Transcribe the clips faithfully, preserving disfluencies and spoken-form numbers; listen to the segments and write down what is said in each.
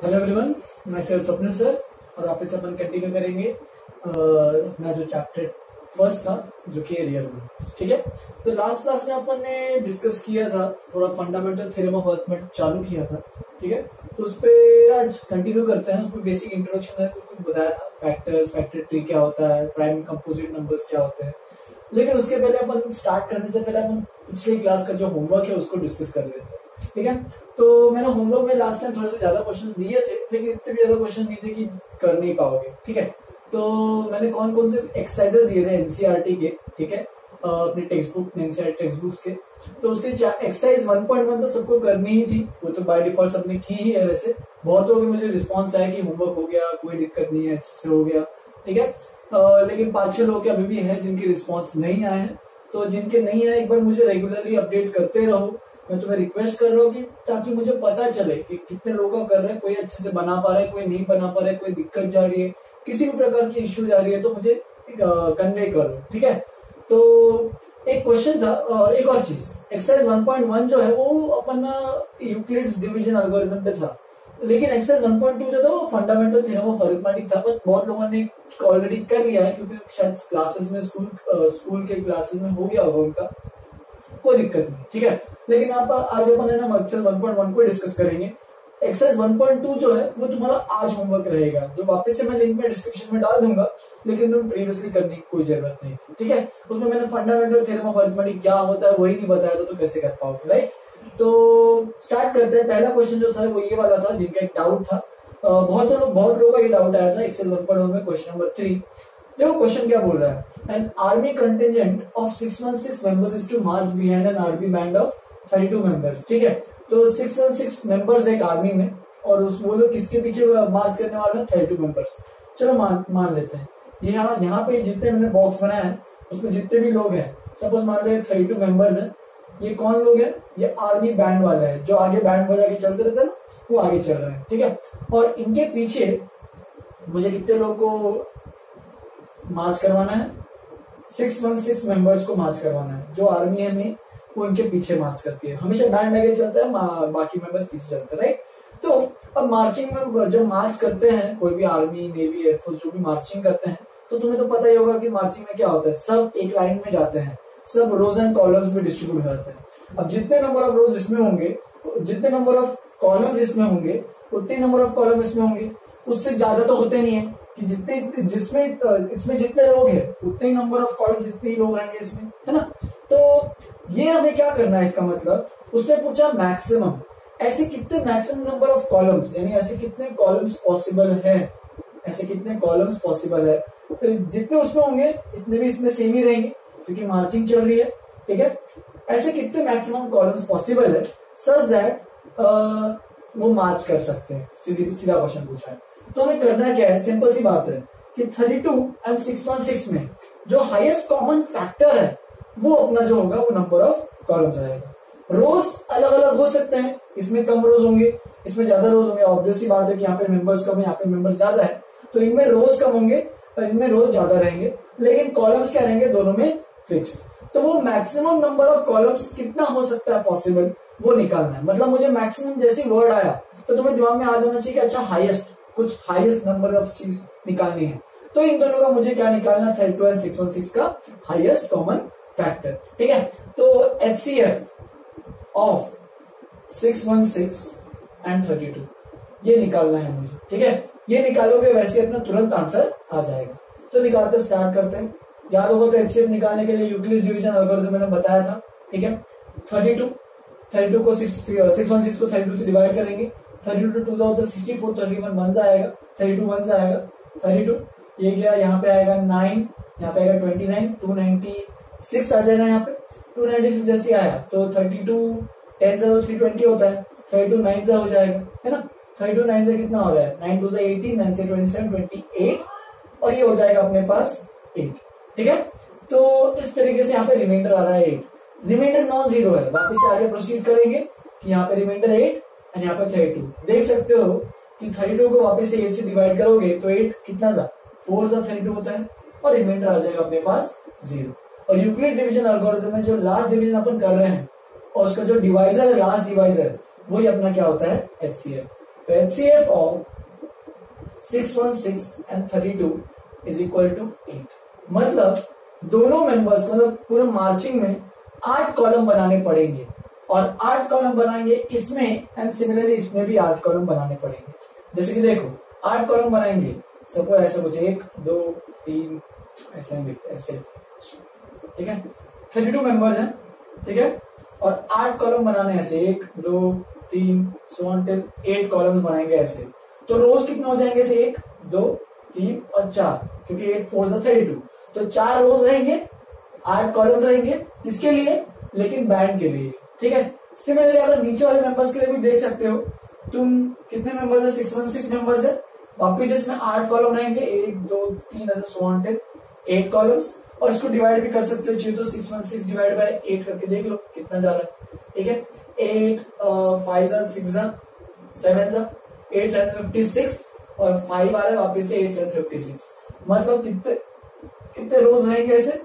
Hello everyone, मैं sir Swapnil sir और वापस अपन कंटिन्यू करेंगे अपना जो चैप्टर फर्स्ट था जो कि रियल नंबर्स। ठीक है, तो लास्ट क्लास में अपन ने डिस्कस किया था, थोड़ा फंडामेंटल थ्योरम ऑफ अरिथमेटिक चालू किया था। ठीक है, तो उस पर आज कंटिन्यू करते हैं। उसमें बेसिक इंट्रोडक्शन है, कुछ बताया था, फैक्टर्स, फैक्टर ट्री क्या होता है, प्राइम कंपोजिट नंबर्स क्या होते हैं। लेकिन उसके पहले अपन स्टार्ट करने से पहले अपन पिछले क्लास का जो होमवर्क है उसको डिस्कस कर लेते हैं। ठीक है, तो मैंने होमवर्क में लास्ट टाइम थोड़े से ज्यादा क्वेश्चंस दिए थे, लेकिन इतने भी ज्यादा क्वेश्चन नहीं थे कि कर नहीं पाओगे। ठीक है, तो मैंने कौन कौन से एक्सरसाइजेस दिए थे एनसीईआरटी के, ठीक है, अपने टेक्स्ट बुक में, एनसीईआरटी टेक्स्ट बुक्स के। तो उसके एक्सरसाइज वन पॉइंट वन तो सबको करनी ही थी, वो तो बाय डिफॉल्ट सबने की ही है। वैसे बहुत लोगों के मुझे रिस्पॉन्स आया कि होमवर्क हो गया, कोई दिक्कत नहीं है, अच्छे से हो गया। ठीक है, uh, लेकिन पांच छह लोग के अभी भी हैं जिनके रिस्पॉन्स नहीं आए हैं। तो जिनके नहीं आए, एक बार मुझे रेगुलरली अपडेट करते रहो। मैं तुम्हें रिक्वेस्ट कर रहा हूँ कि ताकि मुझे पता चले कि कितने लोग कर रहे हैं, कोई अच्छे से बना पा रहा है, कोई नहीं बना पा रहा है, कोई दिक्कत जा रही है, किसी भी प्रकार की इश्यू जा रही है, तो मुझे कन्वे करो। ठीक है, तो एक क्वेश्चन था और एक और चीज, एक्सरसाइज वन पॉइंट वन जो है वो अपन यूक्लिड्स डिवीजन एल्गोरिथम पे था, लेकिन एक्सरसाइज वन पॉइंट टू जो था वो फंडामेंटल थ्योरम ऑफ अरिथमेटिक था। पर बहुत लोगों ने ऑलरेडी कर लिया है, क्योंकि शायद क्लासेस में स्कूल स्कूल के क्लासेस में हो गया होगा उनका, कोई दिक्कत नहीं। ठीक है, लेकिन आप आज अपन है ना एक्सरसाइज वन पॉइंट वन को डिस्कस करेंगे। एक्सरसाइज वन पॉइंट टू जो है वो तुम्हारा आज होमवर्क रहेगा, जो वापस से मैं लिंक में डिस्क्रिप्शन में डाल दूंगा, लेकिन तुम प्रीवियसली करने की कोई जरूरत नहीं थी। ठीक है, उसमें मैंने फंडामेंटल थ्योरम ऑफ अरिथमेटिक क्या होता है वही नहीं बताया था, तो कैसे कर पाओगे, राइट। तो स्टार्ट करते हैं। पहला क्वेश्चन जो था वो ये वाला था, जिनका एक डाउट था, बहुत लोग बहुत लोगों का ये डाउट आया था एक्सरसाइज वन पॉइंट वन में, क्वेश्चन नंबर थ्री। देखो क्वेश्चन क्या बोल रहा है, an army contingent of six one six members is to march behind an army band of thirty two members. ठीक है, तो सिक्स वन सिक्स मेंबर्स एक आर्मी में, और उस वो लोग किसके पीछे मार्च करने वाले हैं, थर्टी टू मेंबर्स। चलो मान मान लेते हैं, यहाँ यहाँ पे जितने मैंने बॉक्स बनाया है उसमें जितने भी लोग हैं, सपोज मान लो थर्टी टू मेंबर्स हैं। ये कौन लोग हैं, ये आर्मी बैंड वाले हैं, जो आगे बैंड बजा के चलते रहते हैं ना, वो आगे चल रहे हैं। ठीक है, और इनके पीछे मुझे कितने लोगों को मार्च करवाना है, सिक्स वन सिक्स मेंबर्स को मार्च करवाना है। जो आर्मी है में वो इनके पीछे मार्च करती है, हमेशा बैंड आगे चलता है, बाकी मेंबर्स पीछे चलते हैं, राइट। तो अब मार्चिंग में जब मार्च करते हैं कोई भी आर्मी, नेवी, एयरफोर्स जो भी मार्चिंग करते हैं, तो तुम्हें तो पता ही होगा कि मार्चिंग में क्या होता है, सब एक लाइन में जाते हैं, सब रोज एंड कॉलम्स में डिस्ट्रीब्यूट करते हैं। अब जितने नंबर ऑफ रोज इसमें होंगे, जितने नंबर ऑफ कॉलम्स इसमें होंगे, उतने नंबर ऑफ कॉलम इसमें होंगे। उससे ज्यादा तो होते नहीं है कि जितने जिसमें इसमें जितने लोग हैं उतने ही नंबर ऑफ कॉलम्स, जितने ही लोग रहेंगे इसमें, है ना। तो ये हमें क्या करना है, इसका मतलब उसने पूछा मैक्सिमम, ऐसे कितने मैक्सिमम नंबर ऑफ कॉलम्स, यानी ऐसे कितने कॉलम्स पॉसिबल हैं, ऐसे कितने कॉलम्स पॉसिबल है। तो जितने उसमें होंगे इतने भी इसमें सेम ही रहेंगे, क्योंकि मार्चिंग चल रही है। ठीक है, ऐसे कितने मैक्सिमम कॉलम्स पॉसिबल है सच दैट वो मार्च कर सकते हैं, सीधी सीधा क्वेश्चन पूछा है। तो हमें करना क्या है, सिंपल सी बात है कि thirty two and six one six में जो हाईएस्ट कॉमन फैक्टर है वो अपना जो होगा वो नंबर ऑफ कॉलम्स आएगा। रोज अलग अलग हो सकते हैं, इसमें कम रोज होंगे, इसमें ज्यादा रोज होंगे। ऑब्वियस सी बात है कि यहाँ पे मेंबर्स कम है, यहाँ पे मेंबर्स ज्यादा है, तो इनमें रोज कम होंगे और इनमें रोज ज्यादा रहेंगे, लेकिन कॉलम्स क्या रहेंगे, दोनों में फिक्स। तो वो मैक्सिमम नंबर ऑफ कॉलम्स कितना हो सकता है पॉसिबल, वो निकालना है। मतलब मुझे मैक्सिमम जैसी वर्ड आया तो तुम्हें दिमाग में आ जाना चाहिए कि अच्छा हाईएस्ट, कुछ हाईएस्ट नंबर ऑफ चीज निकालनी है। तो इन दोनों का मुझे क्या निकालना, thirty two and six one six का हाईएस्ट कॉमन फैक्टर। ठीक है, तो HCF of six one six and thirty two ये निकालना है मुझे। ठीक है, ये निकालोगे वैसे अपना तुरंत आंसर आ जाएगा। तो निकालते स्टार्ट करते हैं। याद होगा तो एचसीएफ निकालने के लिए यूक्लिड डिवीजन एल्गोरिथम मैंने बताया था। ठीक है, थर्टी टू थर्टी टू को सिक्स वन सिक्स को थर्टी टू से डिवाइड करेंगे, थर्टी टू टू टू होता sixty four, thirty one one आएगा, थर्टी टू वन आएगा, थर्टी टू ये गया, यहाँ पे आएगा नाइन, यहाँ पे आएगा twenty nine, two ninety six आ जाएगा यहाँ पे। टू नाइनटी सिक्स जैसे आया तो थर्टी टू टेन से थ्री ट्वेंटी होता है, थर्टी टू नाइन से हो जाएगा, है ना। थर्टी टू नाइन से कितना हो रहा है, नाइन टू से एटीन, नाइन से ट्वेंटी सेवन, ट्वेंटी एट, और ये हो जाएगा अपने पास एट। ठीक है, तो इस तरीके से यहाँ पे रिमाइंडर आ रहा है एट, रिमाइंडर नॉन जीरो है। वापस से आगे प्रोसीड करेंगे कि यहाँ पे रिमाइंडर एट और यहाँ पे थर्टी टू। देख सकते हो कि थर्टी टू को वापस से एट से डिवाइड करोगे तो एट कितना सा, फोर सा थर्टी टू होता है, और रिमाइंडर आ जाएगा अपने पास जीरो। और यूक्लिड डिवीजन एल्गोरिथम में जो लास्ट डिवीजन अपन कर रहे हैं और उसका जो डिवाइजर है, लास्ट डिवाइजर, वही अपना क्या होता है, एचसीएफ। तो H C F of six one six and thirty two is equal to eight. मतलब दोनों मेंबर्स मतलब पूरे मार्चिंग में आठ कॉलम बनाने पड़ेंगे और आठ कॉलम बनाएंगे इसमें एंड सिमिलरली इसमें भी आठ कॉलम बनाने पड़ेंगे। जैसे कि देखो आठ कॉलम बनाएंगे, सपोज ऐसा कुछ एक दो तीन ऐसे ऐसे, ठीक है, थर्टी टू मेंबर्स हैं, ठीक है, और आठ कॉलम बनाने ऐसे एक दो तीन so on till eight columns बनाएंगे ऐसे। तो रोज कितने हो जाएंगे ऐसे एक दो तीन और चार, क्योंकि एट फोर थर्टी टू, तो चार रोज रहेंगे, आठ कॉलम्स रहेंगे, किसके लिए, लेकिन बैंड के लिए, ठीक है। सिमिलरली अगर नीचे वाले मेंबर्स के लिए भी देख सकते हो, तुम कितने मेंबर्स है, सिक्स वन सिक्स मेंबर्स है, वापिस इसमें आठ कॉलम रहेंगे, एक दो तीन ऐसे so on till eight columns, और इसको डिवाइड भी कर सकते हो चाहिए तो six one six divide by eight करके देख लो कितना जा रहा है, ठीक है। एट फाइव जा सिक्स जा सेवन जा एट सेवन फिफ्टी सिक्स और फाइव आ रहा है वापिस से एट सेवन फिफ्टी सिक्स, मतलब कितने कितने रोज रहेंगे ऐसे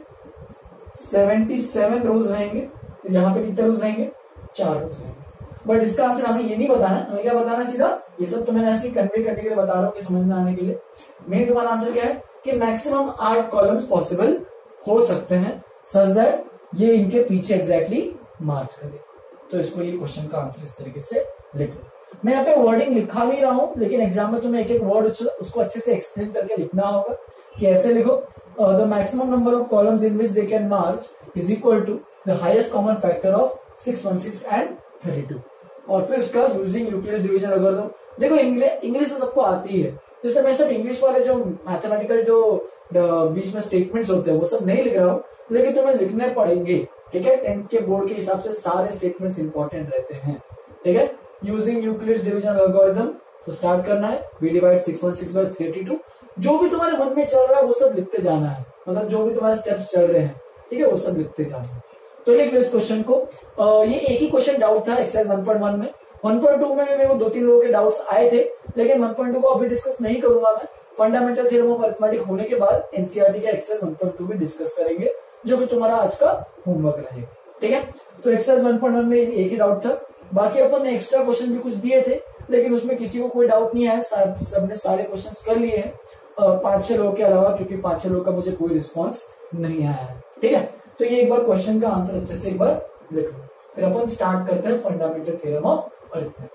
सेवेंटी सेवन रोज रहेंगे। तो यहाँ पे कितने रोज रहेंगे, चार रोज रहेंगे। बट इसका आंसर हमें ये नहीं बताना, हमें क्या बताना सीधा, ये सब तो मैंने ऐसे कन्वे करने के लिए बता रहा हूँ कि समझ में आने के लिए। मेन तुम्हारा आंसर क्या है कि मैक्सिमम आठ कॉलम्स पॉसिबल हो सकते हैं सच दैट ये इनके पीछे एग्जैक्टली मार्च करे। तो इसको ये क्वेश्चन का आंसर इस तरीके से लिख लो। मैं यहाँ पे वर्डिंग लिखा नहीं रहा हूँ, लेकिन एग्जाम में तुम्हें एक एक वर्ड उसको अच्छे से एक्सप्लेन करके लिखना होगा कि ऐसे लिखो, the maximum number of columns in which they can march is equal to the highest common factor of six one six and thirty two. और फिर उसका यूजिंग यूक्लिड डिवीजन एल्गोरिथम। देखो इंग्लिश इंग्लिश तो सबको आती है, तो इसलिए मैं सब इंग्लिश वाले जो मैथमेटिकल जो बीच में स्टेटमेंट्स होते हैं वो सब नहीं लिख रहा हूँ, लेकिन तुम्हें लिखने पड़ेंगे, ठीक है। टेंथ के बोर्ड के हिसाब से सारे स्टेटमेंट्स इंपॉर्टेंट रहते हैं, ठीक है। यूजिंग यूक्लिड डिवीजन एल्गोरिथम, तो स्टार्ट करना है be divide six one six by thirty two. जो भी तुम्हारे मन में चल रहा है वो सब लिखते जाना है, मतलब जो भी तुम्हारे स्टेप्स चल रहे हैं, ठीक है, वो सब लिखते जाना है। तो लिख लो इस क्वेश्चन को। आ, ये एक ही क्वेश्चन डाउट था एक्सरसाइज वन पॉइंट वन में। वन पॉइंट टू में भी मेरे को दो तीन लोगों के डाउट्स आए थे, लेकिन वन पॉइंट टू को अभी डिस्कस नहीं करूंगा मैं। फंडामेंटल थ्योरम ऑफ अरिथमेटिक होने के बाद एनसीईआरटी का एक्सरसाइज वन पॉइंट टू भी डिस्कस करेंगे, जो कि तुम्हारा आज का होमवर्क रहेगा, ठीक है। तो एक्सरसाइज वन पॉइंट वन में एक ही डाउट था, बाकी अपन ने एक्स्ट्रा क्वेश्चन भी कुछ दिए थे, लेकिन उसमें किसी को कोई डाउट नहीं आया, सबने सारे क्वेश्चन कर लिए हैं पांच छह लोगों के अलावा, क्योंकि पांच छह लोगों का मुझे कोई रिस्पॉन्स नहीं आया है, ठीक है। तो ये एक बार क्वेश्चन का आंसर अच्छे से एक बार लिख लो, फिर अपन स्टार्ट करते हैं फंडामेंटल थ्योरम ऑफ अरिथमेटिक।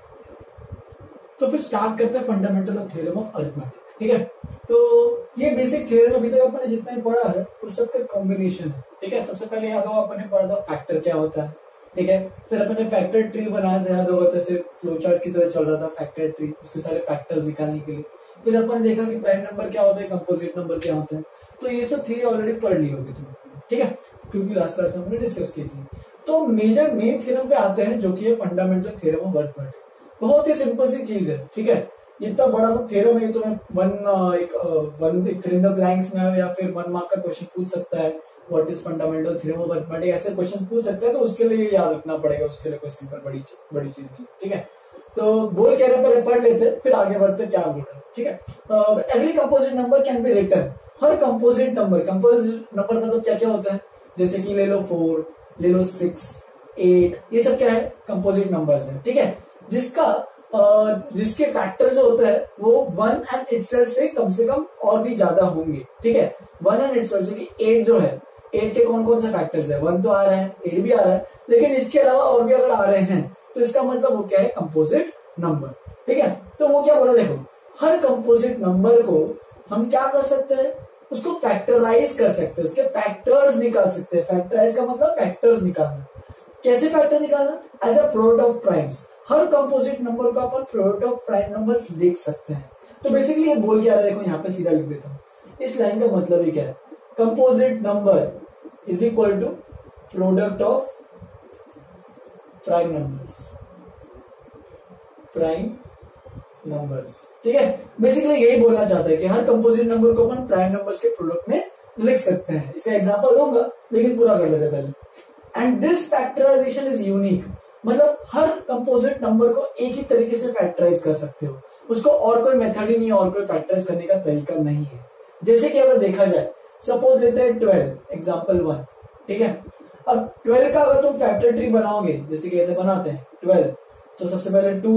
तो फिर स्टार्ट करते हैं fundamental of theorem of arithmetic, ठीक है। तो ये बेसिक थ्योरम अभी तक अपन ने जितना ही पढ़ा है उस सबका कॉम्बिनेशन है, ठीक है। सबसे पहले याद होगा अपन ने पढ़ा था फैक्टर क्या होता है, ठीक है। फिर अपन ने फैक्टर ट्री बनाया था, याद होगा, जैसे फ्लो चार्ट की तरह चल रहा था फैक्टर ट्री, उसके सारे फैक्टर्स निकालने के लिए। फिर अपन ने देखा कि प्राइम नंबर क्या होता है, कंपोजिट नंबर क्या होता है। तो ये सब थ्योरी ऑलरेडी पढ़ ली होगी तुम, ठीक है, क्योंकि लास्ट क्लास में हमने डिस्कस की थी। तो मेजर मेन थ्योरम पे आते हैं, जो कि है फंडामेंटल थ्योरम ऑफ अरिथमेटिक। बहुत ही सिंपल सी चीज है, ठीक है। इतना बड़ा सा थ्योरम है, तुम्हें वन एक one fill in the blanks में या फिर वन मार्क का क्वेश्चन पूछ सकता है, what is fundamental theorem of arithmetic, ऐसे क्वेश्चन पूछ सकते हैं। तो उसके लिए याद रखना पड़ेगा, उसके लिए कोई सिंपल बड़ी बड़ी चीज नहीं, ठीक है। तो बोल कह रहे पहले पढ़ लेते, फिर आगे बढ़ते क्या बोल रहे हैं, ठीक है। Every composite number can be written, हर कंपोजिट नंबर, कंपोजिट नंबर मतलब क्या क्या होता है, जैसे कि ले लो फोर, ले लो सिक्स, एट, ये सब क्या है, कंपोजिट नंबर्स है, ठीक है। जिसका Uh, जिसके फैक्टर जो होता है वो वन एंड इटसेल्फ से कम से कम और भी ज्यादा होंगे, ठीक है। वन एंड इटसेल्फ से कि एट जो है, एट के कौन कौन से फैक्टर्स है, वन तो आ रहा है, एट भी आ रहा है, लेकिन इसके अलावा और भी अगर आ रहे हैं तो इसका मतलब वो क्या है, कंपोजिट नंबर, ठीक है। तो वो क्या बोला, देखो हर कंपोजिट नंबर को हम क्या कर सकते हैं, उसको फैक्टराइज कर सकते हैं, उसके फैक्टर्स निकाल सकते हैं। फैक्टराइज का मतलब फैक्टर्स निकालना। कैसे फैक्टर निकालना, as a product of primes. हर कंपोजिट नंबर को अपन प्रोडक्ट ऑफ प्राइम नंबर्स लिख सकते हैं। तो बेसिकली ये बोल क्या रहा है, देखो यहाँ पे सीधा लिख देता हूँ। इस लाइन का मतलब ही क्या है, composite number is equal to product of prime numbers, prime numbers, ठीक है। बेसिकली यही बोलना चाहता है कि हर कंपोजिट नंबर को अपन प्राइम नंबर्स के प्रोडक्ट में लिख सकते हैं। इसका एग्जांपल दूंगा, लेकिन पूरा कर लेते पहले। And this factorization is unique, मतलब हर कंपोजिट नंबर को एक ही तरीके से फैक्टराइज कर सकते हो, उसको और कोई मेथड ही नहीं है, और कोई फैक्टराइज करने का तरीका नहीं है। जैसे कि अगर देखा जाए, सपोज लेते हैं ट्वेल्व, एग्जांपल वन, ठीक है। अब ट्वेल्व का अगर तुम फैक्टर ट्री बनाओगे, जैसे कि ऐसे बनाते हैं ट्वेल्व, तो सबसे पहले टू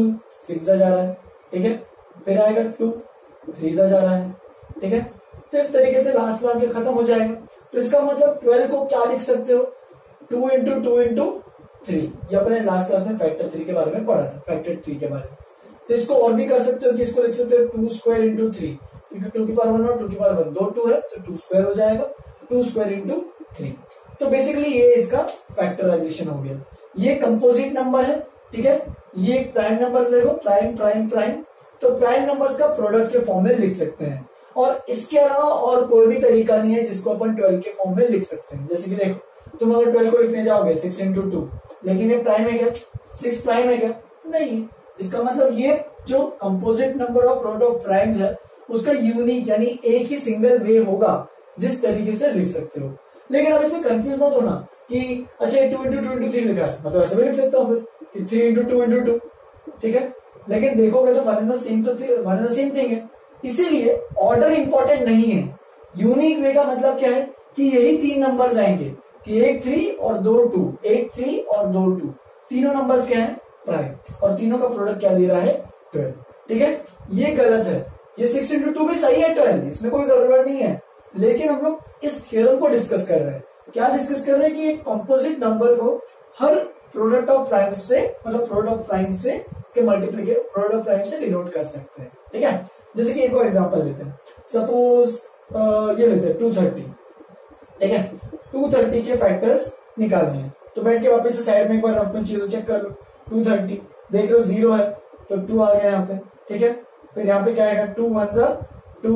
सिक्स जा रहा है, ठीक है, फिर आएगा टू, थ्री जा रहा है, ठीक है। तो इस तरीके से लास्ट में आके खत्म हो जाएगा। तो इसका मतलब ट्वेल्व को क्या लिख सकते हो, two into two into three. ये अपने लास्ट क्लास में फैक्टर थ्री के बारे में पढ़ा था, फैक्टर थ्री के बारे में। तो इसको और भी कर सकते हो कि इसको लिख सकते हो टू स्क्वायर इंटू थ्री, क्योंकि टू की पावर वन और टू की पावर वन, दो टू है तो टू स्क्वायर हो जाएगा, टू स्क्वायर इंटू थ्री। तो बेसिकली ये इसका फैक्टराइजेशन हो गया। ये कंपोजिट नंबर है, ठीक है। ये प्राइम नंबर्स देखो, प्राइम प्राइम प्राइम, तो प्राइम नंबर्स का प्रोडक्ट के फॉर्म में लिख सकते हैं। और इसके अलावा और कोई भी तरीका नहीं है जिसको अपन ट्वेल्व के फॉर्म में लिख सकते हैं। जैसे कि देखो, तुम अगर ट्वेल्व को लिखने जाओगे सिक्स इंटू टू, लेकिन ये प्राइम है क्या, सिक्स प्राइम है क्या, नहीं। इसका मतलब ये जो composite number of product of primes है उसका यूनिक यानी एक ही सिंगल वे होगा जिस तरीके से लिख सकते हो। लेकिन अब इसमें कंफ्यूज मत होना कि अच्छा two into two into three लिखा है, मतलब ऐसे भी लिख सकता हूँ फिर three into two into two, ठीक है। लेकिन देखोगे तो वन एंड द सेम, तो one and the same thing है। इसीलिए ऑर्डर इंपॉर्टेंट नहीं है। यूनिक वे का मतलब क्या है कि यही तीन नंबर्स आएंगे कि एक थ्री और दो टू, एक थ्री और दो टू, तीनों नंबर्स क्या है, प्राइम, और तीनों का प्रोडक्ट क्या दे रहा है, ट्वेल्व, ठीक है। ये गलत है, ये सिक्स इंटू टू भी सही है, ट्वेल्व, इसमें कोई गड़बड़ नहीं है। लेकिन हम लोग इस थ्योरम को डिस्कस कर रहे हैं। क्या डिस्कस कर रहे हैं कि एक कंपोजिट नंबर को हर प्रोडक्ट ऑफ प्राइम से, मतलब प्रोडक्ट ऑफ प्राइम से के मल्टीप्लीकेशन प्रोडक्ट ऑफ प्राइम से डिनोट कर सकते हैं, ठीक है। जैसे कि एक और एग्जांपल लेते हैं, सपोज ये लेते हैं टू थर्टी, ठीक है। टू थर्टी के फैक्टर्स निकालने हैं, तो बैठ के वापस से साइड में एक बार रफ में चीजों चेक कर लो। टू थर्टी देख लो, जीरो है तो टू आ गया यहाँ पे, ठीक है। फिर यहाँ पे क्या आएगा, टू वन जा टू,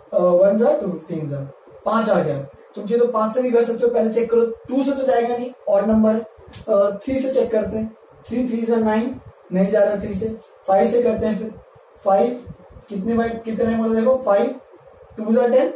वन जा टू, फिफ्टीन जा, पांच आ गया। तुम चीजों पांच से भी कर सकते हो, पहले चेक करो, टू से तो जाएगा नहीं, और नंबर थ्री से चेक करते हैं, थ्री थ्री से नाइन, नहीं जा रहा थ्री से, फाइव से करते हैं, फिर फाइव कितने बाई कितने बोला देखो, फाइव टू जा टेन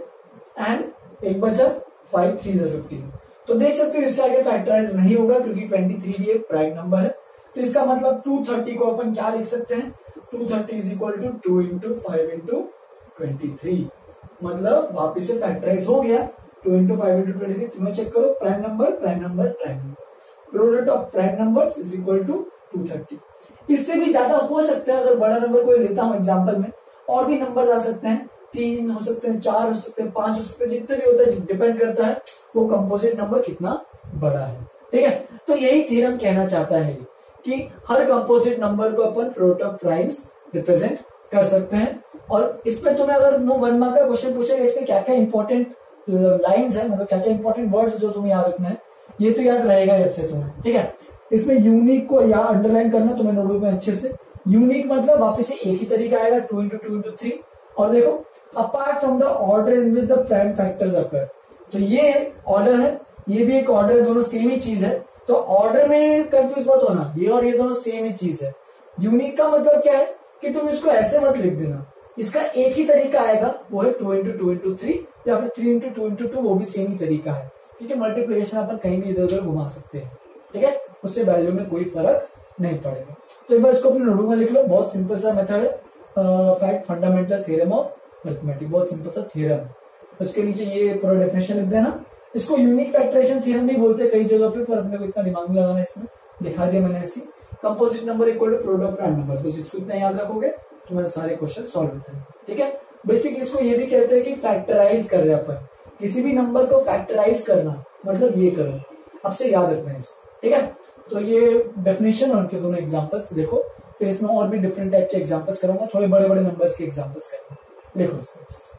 एंड एक बचा फाइव, थ्री जा फिफ्टीन। तो देख सकते हो इसके आगे फैक्टराइज नहीं होगा क्योंकि ट्वेंटी थ्री भी एक प्राइम नंबर है। तो इसका मतलब टू थर्टी को अपन क्या लिख सकते हैं, two thirty is equal to two into five into twenty three, मतलब वापिस से फैक्टराइज हो गया। Two into five into twenty three, तुम्हें चेक करो, prime number prime number prime number, product of prime numbers is equal to two thirty. इससे भी ज्यादा हो सकता है, अगर बड़ा नंबर कोई लेता हूं एग्जाम्पल में, और भी नंबर आ सकते हैं, तीन हो सकते हैं, चार हो सकते हैं, पांच हो सकते हैं, जितने भी होता है डिपेंड करता है वो कंपोजिट नंबर कितना बड़ा है, ठीक है। तो यही थ्योरम कहना चाहता है कि हर कंपोजिट नंबर को अपन प्रोडक्ट ऑफ प्राइम्स रिप्रेजेंट कर सकते हैं। और इसमें तुम्हें अगर नो वन मार्क का क्वेश्चन पूछेगा इसमें क्या क्या इंपॉर्टेंट लाइंस है, मतलब क्या क्या इंपॉर्टेंट वर्ड्स जो तुम्हें याद रखना है, ये तो याद रहेगा जब से तुम्हें, ठीक है। इसमें यूनिक को या अंडरलाइन करना तुम्हें नोटबुक में अच्छे से। यूनिक मतलब वापस से एक ही तरीका आएगा, two into two into three. और देखो, apart from the order in which the prime factors occur, तो ये ऑर्डर है, ये भी एक ऑर्डर, दोनों सेम ही चीज है। तो ऑर्डर में कंफ्यूज मत होना, ये और ये दोनों सेम ही चीज है। यूनिक का मतलब क्या है कि तुम इसको ऐसे मत लिख देना, इसका एक ही तरीका आएगा, वो है two into two into three या फिर three into two into two, वो भी सेम ही तरीका है, क्योंकि मल्टीप्लिकेशन अपन कहीं भी इधर उधर घुमा सकते हैं, ठीक है। उससे वैल्यू में कोई फर्क नहीं पड़ेगा। तो एक बार इसको अपने नोटबुक में लिख लो, बहुत सिंपल सा मेथड है, fact fundamental theorem of arithmetic, बहुत सिंपल सा थ्योरम। उसके नीचे ये पूरा डेफिनेशन लिख देना। इसको यूनिक फैक्टराइजेशन थ्योरम भी बोलते हैं कई जगह पे, पर अपने को इतना दिमाग नहीं लगाना, इसमें दिखा दिया मैंने ऐसी। Composite number equal to product of prime numbers, बस इसको इतना याद रखोगे तुम्हारे सारे क्वेश्चन सॉल्व हो जाएंगे, ठीक है। बेसिकली इसको ये भी कहते हैं कि फैक्टराइज कर रहे हैं अपन, किसी भी नंबर को फैक्टराइज करना मतलब ये करो, आपसे याद रखना है इसको, ठीक है। तो ये डेफिनेशन और उनके दोनों एग्जांपल्स देखो, फिर इसमें और भी डिफरेंट टाइप के एग्जांपल्स करूंगा, थोड़े बड़े बड़े नंबर्स के एग्जांपल्स करूंगा, देखो इसको अच्छे से।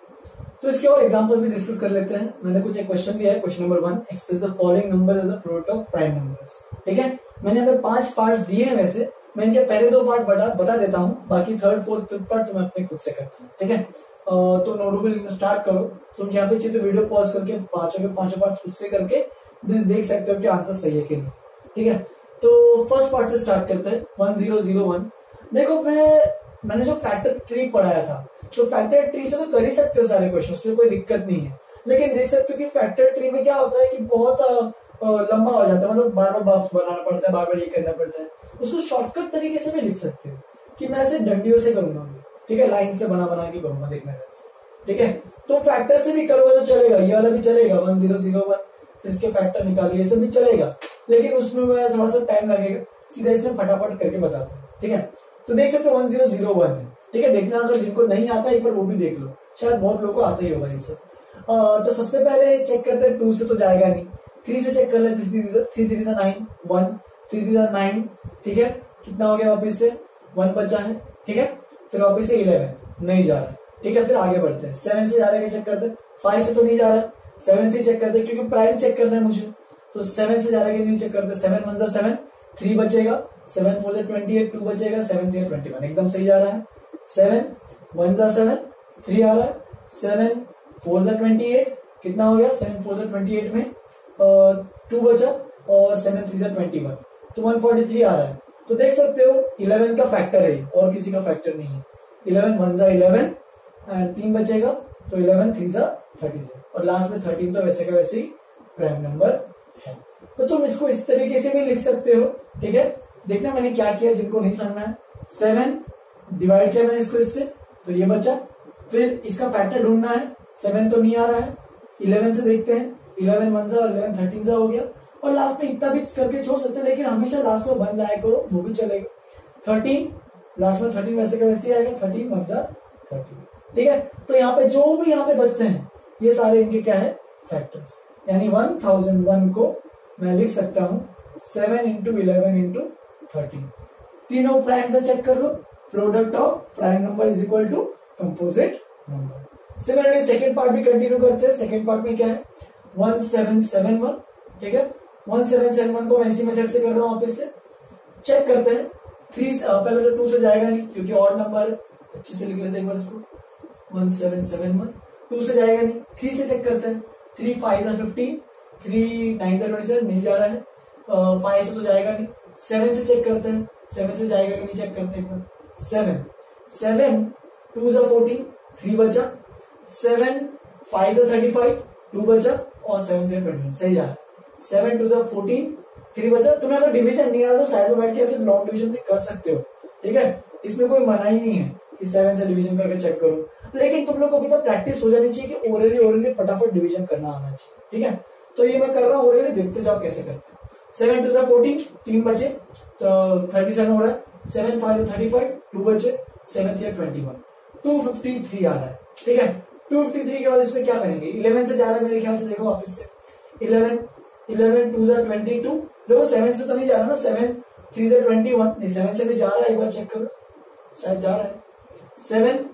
तो इसके और एग्जांपल्स भी डिस्कस कर लेते हैं। मैंने कुछ एक क्वेश्चन दिया है, question number one, express the following number as the product of prime numbers, ठीक है। मैंने अगर पांच पार्ट्स दिए हैं, वैसे मैं इनके पहले दो पार्ट बता बता देता हूँ, बाकी थर्ड फोर्थ फिफ्थ पार्ट तुम्हें अपने खुद से करना है, ठीक है। तो नोटबुक लिखना स्टार्ट करो, तुम यहाँ पे चाहिए तो वीडियो पॉज करके पांचों के पांचों पार्ट खुद से करके देख सकते हो कि आंसर सही है कि नहीं, ठीक है। तो फर्स्ट पार्ट से स्टार्ट करते हैं, वन जीरो जीरो वन। देखो, मैं मैंने जो फैक्टर ट्री पढ़ाया था, तो फैक्टर ट्री से तो कर ही सकते हो सारे क्वेश्चन, उसमें कोई दिक्कत नहीं है। लेकिन देख सकते हो कि फैक्टर ट्री में क्या होता है कि बहुत लंबा हो जाता है, मतलब बार बार बॉक्स बनाना पड़ता है, बार बार ये करना पड़ता है। उसको शॉर्टकट तरीके से भी लिख सकते हो कि मैं ऐसे डंडियों से करूंगा, ठीक है, लाइन से बना बना के करूंगा, देखना ठीक है। तो फैक्टर से भी करोगे तो चलेगा, ये वाला भी चलेगा, वन जीरो जीरो वन, फिर इसके फैक्टर निकालिए, ये सब भी चलेगा, लेकिन उसमें थोड़ा सा टाइम लगेगा। सीधा इसमें फटाफट करके बताता हूँ, ठीक है। तो देख सकते हो वन जीरो जीरो वन है, ठीक है। देखना अगर जिनको नहीं आता एक बार वो भी देख लो, शायद बहुत लोगों को आता ही होगा ये सब। तो सबसे पहले चेक करते हैं, टू से तो जाएगा नहीं, थ्री से चेक कर ले, three three three nine, one three three nine, ठीक है। कितना हो गया वापिस से, वन बचा है, ठीक है। फिर वापिस से इलेवन, नहीं जा रहा, ठीक है। फिर आगे बढ़ते हैं, सेवन से जा रहा है, चेक करते हैं, फाइव से तो नहीं जा रहा, सेवन से चेक करते हैं क्योंकि प्राइम चेक करना है मुझे, तो सेवन से जा रहा है नहीं, चेक करते, सेवन वन जा सेवन, थ्री बचेगा, सेवन फोर जा ट्वेंटी एट, टू बचेगा, सेवन थ्री ट्वेंटी वन, एकदम सही जा रहा है। सेवन वन जा सेवन, थ्री आ रहा है, सेवन फोर जा ट्वेंटी एट, कितना हो गया, सेवन फोर जा ट्वेंटी एट में टू बचा, और सेवन थ्री जा ट्वेंटी वन, तो वन फोर्टी थ्री आ रहा है। तो देख सकते हो इलेवन का फैक्टर है, और किसी का फैक्टर नहीं है। इलेवन वन जा इलेवन, एंड तीन बचेगा, तो इलेवन थ्री जा थर्टी थ्री, और लास्ट में थर्टीन, तो वैसे का वैसे ही प्राइम नंबर है। तो तुम इसको इस तरीके से भी लिख सकते हो, ठीक है। देखना मैंने क्या किया, जिनको नहीं समझना है, सेवन डिवाइड किया मैंने इसको इससे, तो ये बचा। फिर इसका फैक्टर ढूंढना है, सेवन तो नहीं आ रहा है, इलेवन से देखते हैं, इलेवन वन जा, इलेवन थर्टीन जा हो गया, और लास्ट में इतना भी करके छोड़ सकते हैं, लेकिन हमेशा लास्ट में वन लाया करो, वो भी चलेगा। थर्टीन, लास्ट में थर्टीन वैसे का वैसे आएगा, थर्टीन वन जा थर्टीन, ठीक है। तो यहाँ पे जो भी यहाँ पे बचते हैं ये सारे इनके क्या है, फैक्टर्स, यानी वन थाउजेंड वन को मैं लिख सकता हूँ seven into eleven into thirteen. तीनों प्राइम से चेक कर लो, product of prime number is equal to composite number. Similarly second part भी कंटिन्यू करते हैं। सेकेंड पार्ट में क्या है, वन सेवन सेवन वन, ठीक है। वन सेवन सेवन वन को मैं इसी मेथड से कर रहा हूँ, वापस से चेक करते हैं। थ्री पहले तो टू से जाएगा नहीं क्योंकि ऑड नंबर, अच्छे से लिख लेते हैं एक बार इसको, one seven seven one, two से जाएगा नहीं। थ्री से चेक करते हैं, थ्री फाइव जा फिफ्टीन, थ्री नाइन जा ट्वेंटी सेवन, नहीं जा रहा है। फाइव से तो जाएगा नहीं। सेवन से चेक करते हैं, सेवन से जाएगा कि नहीं, चेक करते हैं एक बार। सेवन सेवन टू जा फोर्टीन, थ्री बचा। सेवन फाइव जा थर्टी फाइव, टू बचा, और सेवन से ट्वेंटी, सही जा रहा है। सेवन टू जा फोर्टीन, थ्री बचा। तुम्हें अगर डिवीजन नहीं आता तो साइड में बैठ के ऐसे लॉन्ग डिवीजन भी कर सकते हो, ठीक है। इसमें कोई मना ही नहीं है कि सेवन से डिवीजन करके चेक करो, लेकिन तुम लोग को अभी तक प्रैक्टिस हो जानी चाहिए कि ओरली ओरली फटाफट डिवीजन करना आना चाहिए, ठीक है। तो ये मैं कर रहा हूँ ओरली, देखते जाओ कैसे करते हैं। सेवन टू जा फोर्टीन, तीन बचे तो थर्टी सेवन हो रहा है। सेवन फाइव जा थर्टी फाइव, टू बचे, seven three twenty one, two fifty three आ रहा है, ठीक है। टू फिफ्टी थ्री के बाद इसमें क्या करेंगे, इलेवन से जा रहा है मेरे ख्याल से, देखो वापस से इलेवन, इलेवन टू जा ट्वेंटी टू, देखो सेवन से तो नहीं जा रहा ना, सेवन थ्री जा ट्वेंटी वन, नहीं सेवन से भी जा रहा है, एक बार चेक करो, शायद जा रहा है। सेवन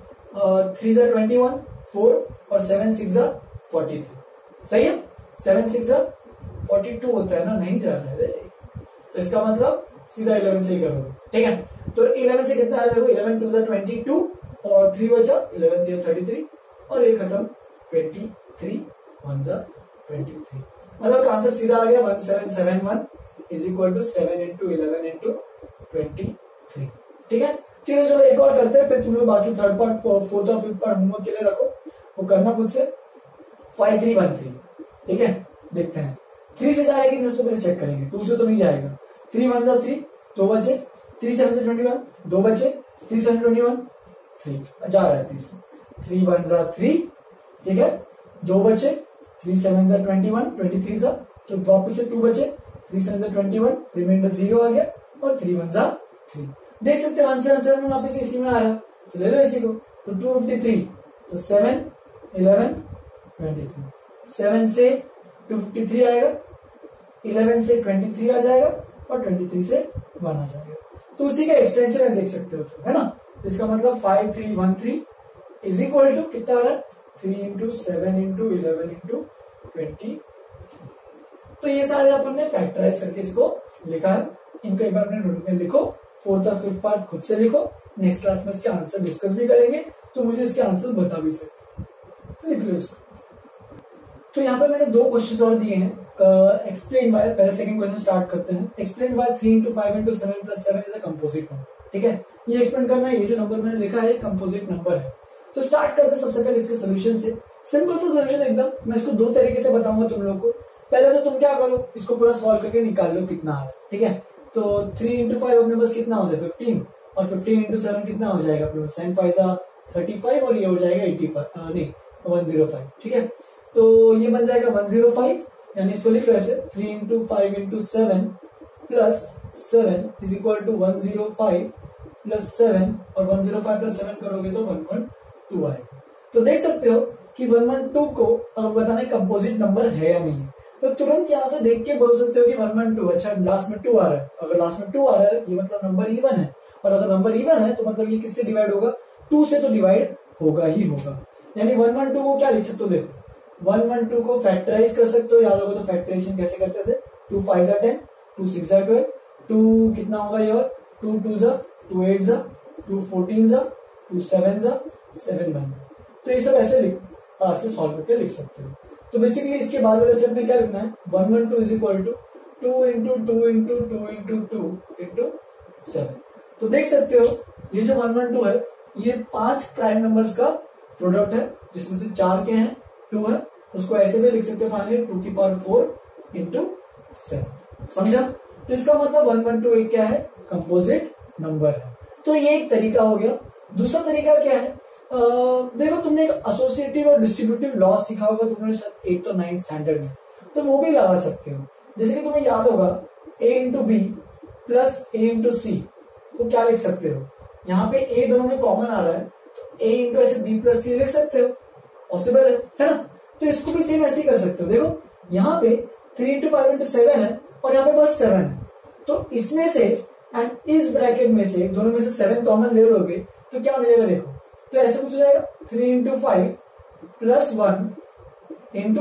थ्री जा ट्वेंटी वन, फोर, और सेवन सिक्स जा फोर्टी थ्री, सही है। सेवन सिक्स जा फोर्टी टू होता है ना, नहीं जा रहा है, तो इसका मतलब सीधा इलेवन से ही करोगे, ठीक है। तो इलेवन से कितना है, देखो इलेवन टू जा ट्वेंटी टू, और थ्री बचा, इलेवन थ्री थर्टी थ्री, और ये खत्म, ट्वेंटी थ्री वन जा ट्वेंटी थ्री, मतलब आंसर सीधा आ गया one seven seven one is equal to seven into eleven into twenty three, ठीक है। चलो चलो एक और करते हैं, फिर तुम लोग बाकी थर्ड पार्ट, फोर्थ और फिफ्थ पार्ट होमवर्क के लिए रखो, वो करना खुद से। फाइव थ्री वन थ्री, ठीक है, देखते हैं। थ्री से जाएगी सबसे पहले चेक करेंगे, टू से तो नहीं जाएगा। थ्री वन जा थ्री, दो बचे। थ्री सेवन से ट्वेंटी वन, दो बचे। Three seven twenty one, three जा रहा है, थ्री से थ्री वन जा थ्री, ठीक है, दो बचे। थ्री सेवन जा ट्वेंटी वन, ट्वेंटी थ्री था, तो वापस से टू बचे। थ्री सेवन जा ट्वेंटी वन, रिमाइंडर जीरो आ गया, और थ्री वन जा थ्री। देख सकते हो आंसर आंसर में वापस इसी में आ रहा है, तो ले लो इसी को। तो टू फिफ्टी थ्री, तो seven eleven twenty three, seven से टू फिफ्टी थ्री आएगा, इलेवन से ट्वेंटी थ्री आ जाएगा, और ट्वेंटी थ्री से वन आ जाएगा। तो उसी का एक्सटेंशन है, देख सकते हो, तो है ना। इसका मतलब five three one three is equal to कितना आ रहा है, three into seven into eleven into twenty. तो ये सारे अपन ने फैक्टराइज करके इसको लिखा है। इनको एक बार अपने नोट में लिखो, फोर्थ और फिफ्थ पार्ट खुद से लिखो। नेक्स्ट क्लास में इसके आंसर डिस्कस भी करेंगे, तो मुझे इसके आंसर बता भी सकते, लिख लो इसको। तो यहाँ पे मैंने दो क्वेश्चन और दिए हैं। एक्सप्लेन वाई, पहले सेकंड क्वेश्चन स्टार्ट करते हैं। Explain why three into five into seven plus seven is a composite number, ठीक है। ये एक्सप्लेन करना है, ये जो नंबर मैंने लिखा है कंपोजिट नंबर है। तो स्टार्ट करते हैं सबसे पहले इसके सोल्यूशन से। सिंपल सा सोल्यूशन एकदम, मैं इसको दो तरीके से बताऊंगा तुम लोग को। पहले तो तुम क्या करो, इसको पूरा सॉल्व करके निकाल लो कितना है, ठीक है। तो थ्री इंटू फाइव अपने पास कितना हो जाए फिफ्टीन, और फिफ्टीन इंटू सेवन कितना हो जाएगा अपने पास, सेवन फाइव जा थर्टी फाइव, और ये हो जाएगा एटी फाइव, नहीं वन जीरो फाइव, ठीक है। तो ये बन जाएगा वन जीरो फाइव, यानी इसको लिख लो ऐसे, three into five into seven plus seven is equal to one zero five plus seven और one zero five plus seven करोगे तो वन वन टू आएगा। तो देख सकते हो कि वन वन टू को अब बताना है कंपोजिट नंबर है या नहीं, तो तुरंत यहाँ से देख के बोल सकते हो कि वन वन टू, अच्छा लास्ट में टू आ रहा है, अगर लास्ट में टू आ रहा है ये मतलब नंबर इवन है, और अगर नंबर इवन है तो मतलब ये किससे डिवाइड होगा, टू से तो डिवाइड होगा ही होगा। यानी वन वन टू को क्या लिख सकते हो, देखो वन वन टू को फैक्टराइज कर सकते हो, याद होगा तो फैक्टराइजेशन कैसे करते थे, टू फाइव जा टेन, टू सिक्स जा ट्वेल्व, टू कितना होगा ये, और टू टू जा टू एट जा, टू फोर्टीन जा, टू सेवन जा सेवन वन। तो ये सब ऐसे लिख से सॉल्व करके लिख सकते हो। तो बेसिकली इसके बाद वाले स्टेप में क्या लिखना है, one one two is equal to two into two into two into two into seven. तो देख सकते हो ये जो वन वन टू है ये पांच प्राइम नंबर्स का प्रोडक्ट है, जिसमें से चार के हैं टू है, उसको ऐसे भी लिख सकते हो फाइनली टू की पावर फोर इंटू सेवन। समझा? तो इसका मतलब वन वन टू एक क्या है, कंपोजिट नंबर है। तो ये एक तरीका हो गया। दूसरा तरीका क्या है, आ, देखो तुमने एक एसोसिएटिव और डिस्ट्रीब्यूटिव लॉ सीखा होगा तुमने शायद एट तो नाइन्थ स्टैंडर्ड में, तो वो भी लगा सकते हो। जैसे कि तुम्हें याद होगा A into B plus A into C, तो क्या लिख सकते हो, यहाँ पे ए दोनों में कॉमन आ रहा है तो ए इंटू ऐसे बी प्लस सी लिख सकते हो, पॉसिबल है, है ना? तो इसको भी सेम ऐसे ही कर सकते हो। देखो यहाँ पे three into five into seven है और यहाँ पे बस सेवन है, तो इसमें से एंड इस ब्रैकेट में से दोनों में से सेवन कॉमन ले लोगे तो क्या मिलेगा, देखो तो ऐसे कुछ हो जाएगा three into five plus one into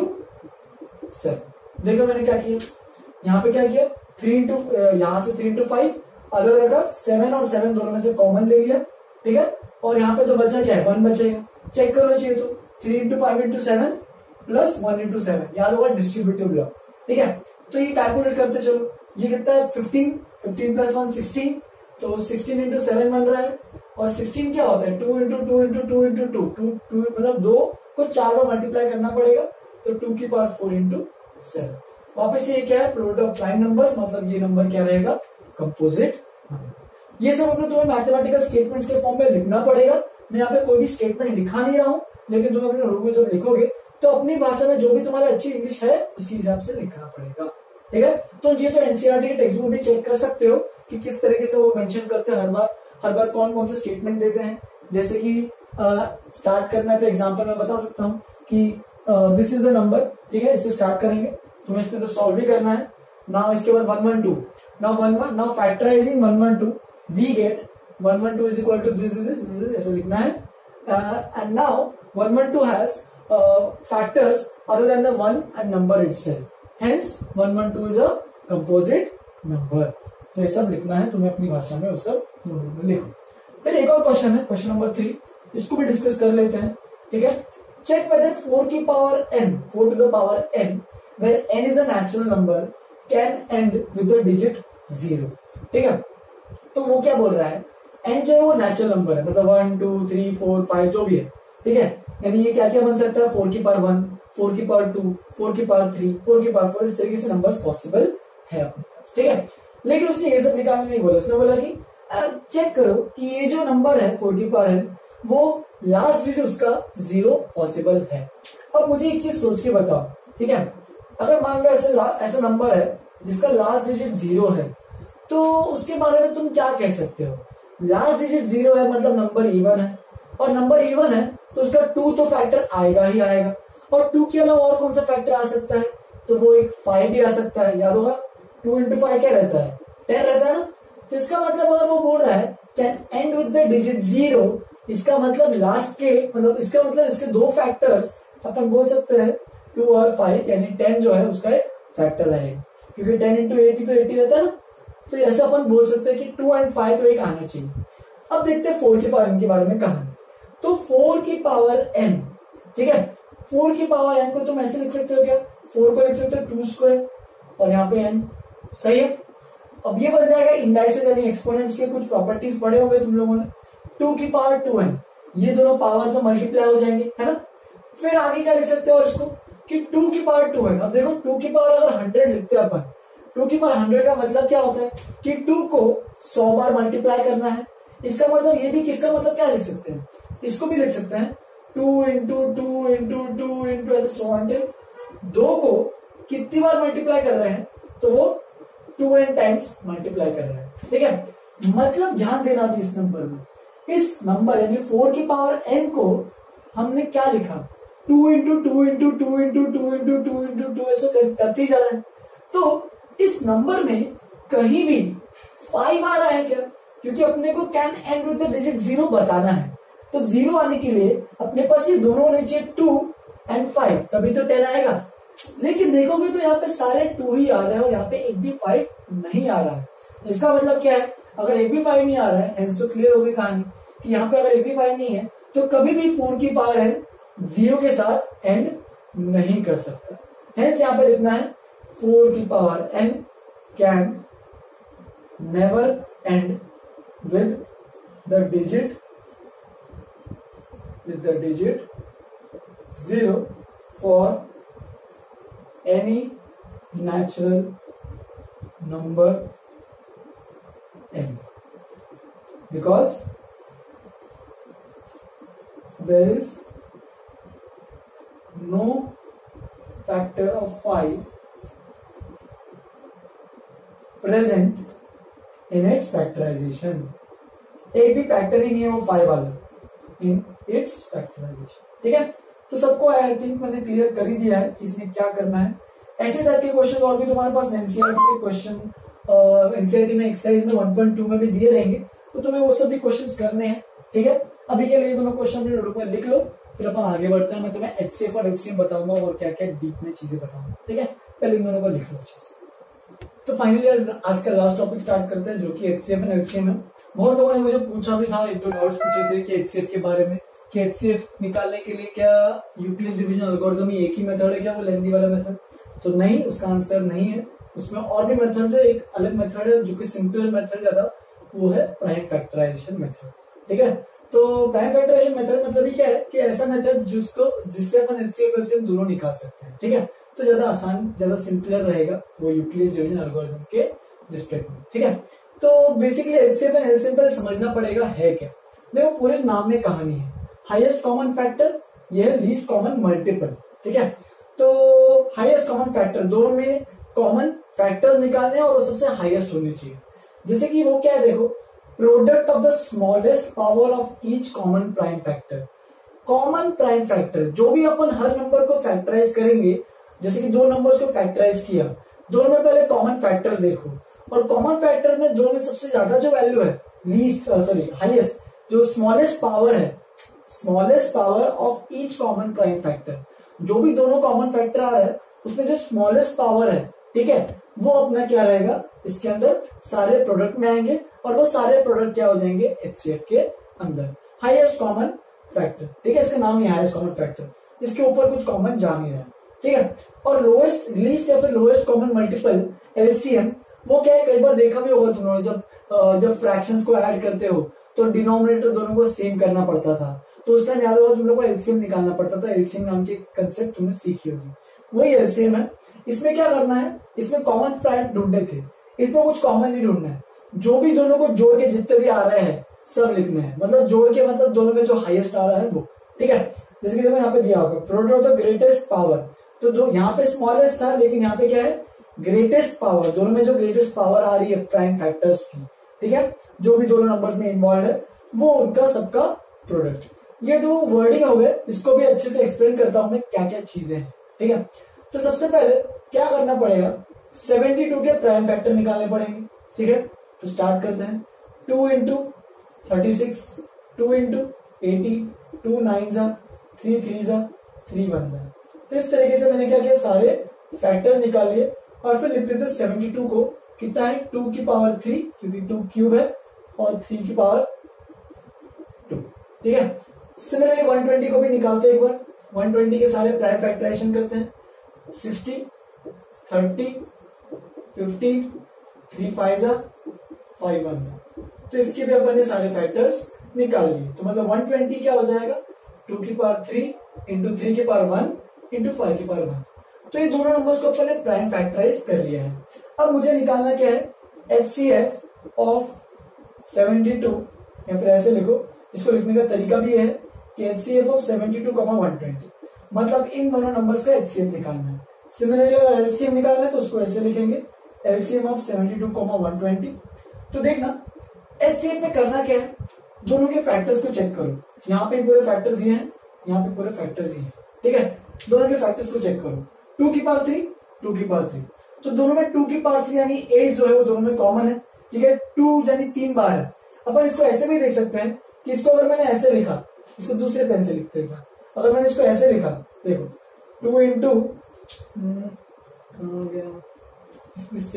seven. देखो मैंने क्या किया, यहाँ पे क्या किया, थ्री इंटू यहाँ से थ्री इंटू फाइव अलग रखा, सेवन और सेवन दोनों में से कॉमन ले लिया, ठीक है, और यहाँ पे तो बचा क्या है, वन बचेगा, चेक करना चाहिए। तो three into five into seven plus one into seven, याद होगा डिस्ट्रीब्यूटिव लॉ, ठीक है। तो ये कैलकुलेट करते चलो, ये कितना है fifteen, fifteen plus one sixteen, तो सिक्सटीन इंटू सेवन बन रहा है, और सिक्सटीन क्या होता है, two into two into two into two two two मतलब दो को चार बार मल्टीप्लाई करना पड़ेगा, तो टू की पावर फोर इंटू सेवन। वापस ये क्या है, प्रोडक्ट ऑफ प्राइम नंबर्स, मतलब ये नंबर क्या रहेगा, कंपोजिट नंबर। ये सब अपने तुम्हें मैथमेटिकल स्टेटमेंट्स के फॉर्म में लिखना पड़ेगा। मैं यहाँ पे कोई भी स्टेटमेंट लिखा नहीं रहा हूँ, लेकिन तुम्हें अपने नोट में जब लिखोगे तो अपनी भाषा में जो भी तुम्हारा अच्छी इंग्लिश है उसके हिसाब से लिखना पड़ेगा, ठीक है। तो ये तो एनसीईआरटी के टेक्स्ट बुक भी चेक कर सकते हो कि किस तरीके से वो मेंशन करते हैं हर बार हर बार कौन कौन से स्टेटमेंट देते हैं। जैसे कि स्टार्ट करना है तो एग्जांपल में बता सकता हूँ कि दिस इज द नंबर, ठीक है, इसे स्टार्ट करेंगे, तुम्हें इसमें तो सॉल्व भी करना है। नाउ इसके बाद one one two, now one one now factorising one one two we get one one two is equal to this this this, ऐसे लिखना है। And now one one two has factors other than the one and number itself, hence one one two is a composite number. तो ये सब लिखना है तुम्हें अपनी भाषा में, वो सब लिखो। फिर एक और क्वेश्चन है, क्वेश्चन नंबर थ्री, इसको भी डिस्कस कर लेते हैं, ठीक है। चेक वेदर फोर की power n, four to the power n, where n is a natural number, can end with the digit zero, ठीक है। तो वो क्या बोल रहा है, n जो है वो नेचुरल नंबर है, मतलब one two three four five जो भी है, ठीक है। यानी ये क्या क्या बन सकता है, फोर की पावर वन, फोर की पावर टू, फोर की पावर थ्री, फोर की पावर फोर, इस तरीके से नंबर्स पॉसिबल है अपने पास, ठीक है। लेकिन उसने ये सब निकालने नहीं बोला, उसने बोला कि चेक करो कि ये जो नंबर है फोर की पावर है वो लास्ट डिजिट उसका जीरो पॉसिबल है। अब मुझे एक चीज सोच के बताओ, ठीक है, अगर मान लो ऐसे ऐसा नंबर है जिसका लास्ट डिजिट जीरो है, तो उसके बारे में तुम क्या कह सकते हो, लास्ट डिजिट जीरो है मतलब नंबर इवन है, और नंबर इवन है तो उसका टू तो फैक्टर आएगा ही आएगा, और टू के अलावा और कौन सा फैक्टर आ सकता है, तो वो एक फाइव भी आ सकता है। याद होगा टू इंटू फाइव क्या रहता है, टेन रहता है ना। तो इसका मतलब अगर वो बोल रहा है can end with the digit zero, इसका मतलब लास्ट के मतलब इसका मतलब इसके दो फैक्टर्स अपन बोल सकते हैं टू और फाइव, यानी टेन जो है उसका एक फैक्टर रहेगा, क्योंकि टेन इंटू एटी तो एटी रहता है ना। तो ऐसे अपन बोल सकते हैं कि टू एंड फाइव तो एक आना चाहिए। अब देखते हैं फोर की पावर एन के बारे में कहानी। तो फोर की पावर एन, ठीक है, फोर की पावर एन को तुम ऐसे लिख सकते हो क्या, फोर को लिख सकते हो टू स्क्वायर और यहाँ पे एन, सही है। अब ये बन जाएगा इंडाइसेस यानी एक्सपोनेंट्स के कुछ प्रॉपर्टीज पढ़े होंगे तुम लोगों ने, टू की पावर टू एन, ये दोनों पावर्स में मल्टीप्लाई हो जाएंगे, है ना। फिर आगे क्या लिख सकते हो इसको कि टू की पावर टू एन। अब देखो टू की पावर अगर हंड्रेड लिखते हैं अपन, टू की पावर हंड्रेड का मतलब क्या होता है कि टू को सौ बार मल्टीप्लाई करना है। इसका मतलब ये भी, किसका मतलब क्या लिख सकते हैं, इसको भी लिख सकते हैं two into two into two into ऐसे सो अंटिल दो को कितनी बार मल्टीप्लाई कर रहे हैं, तो वो टू एन टाइम्स मल्टीप्लाई कर रहे हैं, ठीक है। मतलब ध्यान देना भी इस नंबर में, इस नंबर यानी फोर की पावर एन को हमने क्या लिखा, two into two into two into two into two into two ऐसे करते ही जा रहा है। तो इस नंबर में कहीं भी फाइव आ रहा है क्या, क्योंकि अपने को can end with the digit zero बताना है, तो जीरो आने के लिए अपने पास ये दोनों होने चाहिए टू एंड फाइव, तभी तो टेन आएगा। लेकिन देखोगे तो यहाँ पे सारे टू ही आ रहे हैं और यहाँ पे एक भी फाइव नहीं आ रहा है। इसका मतलब क्या है, अगर एक भी फाइव नहीं आ रहा है, हेंस तो क्लियर हो गई कहानी कि यहाँ पे अगर एक भी फाइव नहीं है तो कभी भी फोर की पावर एन जीरो के साथ एंड नहीं कर सकता। हेंस यहाँ पे लिखना है फोर की power n can never end with the digit with the digit zero for any natural number n, because there is no factor of five present in its factorization। एक भी फैक्टर ही नहीं है वो फाइव वाला in its factorisation. ठीक है, तो सबको आई थिंक मैंने क्लियर कर ही दिया है कि इसमें क्या करना है। ऐसे टाइप के क्वेश्चन और भी तुम्हारे पास एनसीईआरटी के क्वेश्चन एनसीईआरटी में एक्सरसाइज में वन पॉइंट टू में भी दिए रहेंगे, तो तुम्हें वो सब भी क्वेश्चंस करने हैं। ठीक है, अभी के लिए तुम्हें क्वेश्चन अपने नोटबुक में लिख लो, फिर अपन आगे बढ़ते हैं। मैं तुम्हें एचसीएफ और एचसीएम बताऊंगा और क्या क्या डीप में चीजें बताऊंगा। ठीक है, पहले इन दोनों को लिख लो अच्छे से। तो फाइनली आज का लास्ट टॉपिक स्टार्ट करते हैं, जो कि एचसीएफ एंड एलसीएम है। बहुत लोगों ने मुझे पूछा भी था, एक दो डाउट्स पूछे थे कि एचसीएफ के बारे में, कि एचसीएफ निकालने के लिए क्या यूक्लिड डिवीजन एल्गोरिथम ही एक ही मेथड है क्या, वो लेंथी वाला मेथड? तो नहीं, उसका आंसर नहीं है। उसमें और भी मेथड है, एक अलग मेथड है जो कि सिंपल मेथड ज्यादा, वो है प्राइम फैक्टराइजेशन मेथड। ठीक है, तो प्राइम फैक्टराइजेशन मेथड मतलब ही क्या है कि ऐसा मेथड जिसको जिससे अपन एचसीएफ एलसीएम दोनों निकाल सकते हैं। ठीक है, तो ज्यादा आसान, ज्यादा सिंपलर रहेगा वो यूक्लिड डिवीजन एल्गोरिथम के रिस्पेक्ट में। ठीक है, तो बेसिकली एचसीएफ एंड एलसीएम पहले समझना पड़ेगा है क्या। देखो, पूरे नाम में कहानी है, हाईएस्ट कॉमन फैक्टर, यह है लीस्ट कॉमन मल्टीपल। ठीक है, तो हाईएस्ट कॉमन फैक्टर, दोनों में कॉमन फैक्टर्स निकालने हैं और वो सबसे हाईएस्ट होनी चाहिए। जैसे कि वो क्या है, देखो, product of the smallest power of each common prime factor. Common prime factor, जो भी अपन हर नंबर को फैक्टराइज करेंगे, जैसे कि दो नंबर्स को फैक्टराइज किया, दोनों में पहले कॉमन फैक्टर्स देखो, और कॉमन फैक्टर में दोनों में सबसे ज्यादा जो वैल्यू है, लीस्ट सॉरी हाईएस्ट, जो स्मॉलेस्ट पावर है, smallest power of each common prime factor, जो भी दोनों कॉमन फैक्टर आ रहा है उसमें जो स्मॉलेस्ट पावर है, ठीक है, वो अपना क्या रहेगा, इसके अंदर सारे प्रोडक्ट में आएंगे और वो सारे प्रोडक्ट क्या हो जाएंगे एचसीएफ के अंदर, हाईएस्ट कॉमन फैक्टर। ठीक है, इसका नाम ही हाईएस्ट कॉमन फैक्टर, इसके ऊपर कुछ कॉमन जा नहीं रहा। ठीक है, और लोएस्ट लीस्ट या फिर लोएस्ट कॉमन मल्टीपल एलसीएम, वो क्या है, कई बार देखा भी होगा तुम लोगों ने, जब जब फ्रैक्शंस को ऐड करते हो तो डिनोमिनेटर दोनों को सेम करना पड़ता था, तो उस टाइम याद होगा तुम लोग को एलसीएम निकालना पड़ता था। एलसीएम नाम की कंसेप्ट तुमने सीखी होगी, वही एलसीएम है। इसमें क्या करना है, इसमें कॉमन प्राइम ढूंढने थे, इसमें कुछ कॉमन नहीं ढूंढना है, जो भी दोनों को जोड़ के जितने भी आ रहे हैं सब लिखने हैं, मतलब जोड़ के मतलब दोनों में जो हाईएस्ट आ रहा है वो। ठीक है, जैसे कि देखो यहाँ पे दिया होगा product of the greatest power, तो दो यहाँ पे स्मॉलेस्ट था लेकिन यहाँ पे क्या है ग्रेटेस्ट पावर, दोनों में जो ग्रेटेस्ट पावर आ रही है प्राइम फैक्टर्स की, ठीक है, जो भी दोनों नंबर्स में इन्वॉल्व है वो उनका सबका प्रोडक्ट। ये दो वर्डिंग हो गए, इसको भी अच्छे से एक्सप्लेन करता हूं मैं क्या क्या चीजें हैं। ठीक है, तो सबसे पहले क्या करना पड़ेगा, बहत्तर के प्राइम फैक्टर निकालने पड़ेंगे। ठीक है, तो स्टार्ट करते हैं, two into thirty six, two into eighty, two nine जा, थ्री थ्री जा, थ्री वन जा। तो इस तरीके से मैंने क्या किया, सारे फैक्टर्स निकाल लिए और फिर लिखते थे सेवेंटी टू को कितना है, टू की पावर थ्री, क्योंकि टू क्यूब है, और थ्री की पावर टू। ठीक है, सिमिलरली वन ट्वेंटी को भी निकालते हैं एक बार, वन ट्वेंटी के सारे प्राइम फैक्टराइजेशन करते हैं, sixty, thirty, fifteen, three five जा, फाइव वन जा। तो इसके भी अपन ने सारे फैक्टर्स निकाल लिए, तो मतलब वन ट्वेंटी क्या हो जाएगा, टू की पावर थ्री इंटू थ्री की पावर वन इंटू फाइव की पावर वन। तो ये दोनों नंबर्स को अपन ने प्राइम फैक्टराइज कर लिया है। अब मुझे निकालना क्या है, एचसीएफ ऑफ सेवेंटी टू, या फिर ऐसे लिखो, इसको लिखने का तरीका भी है कि HCF of seventy two, one twenty, मतलब इन दोनों नंबर्स का एचसीएफ निकालना है। सिमिलरली अगर एलसीएम निकालना है तो उसको ऐसे लिखेंगे, LCM of seventy two, one twenty. तो देखना एचसीएफ में करना क्या है, दोनों के फैक्टर्स को चेक करो, यहाँ पे पूरे फैक्टर्स ये हैं, यहाँ पे पूरे फैक्टर्स ये हैं, ठीक है। दोनों के फैक्टर्स को चेक करो, टू की पावर थ्री, टू की पावर थ्री, तो दोनों में टू की पावर थ्री यानी एट जो है वो दोनों में कॉमन है, ठीक है। टू यानी तीन बार है। अपन इसको ऐसे भी देख सकते हैं कि इसको अगर मैंने ऐसे लिखा, इसको दूसरे पेन से लिखते था, अगर मैंने इसको ऐसे लिखा, देखो टू इंटू इससे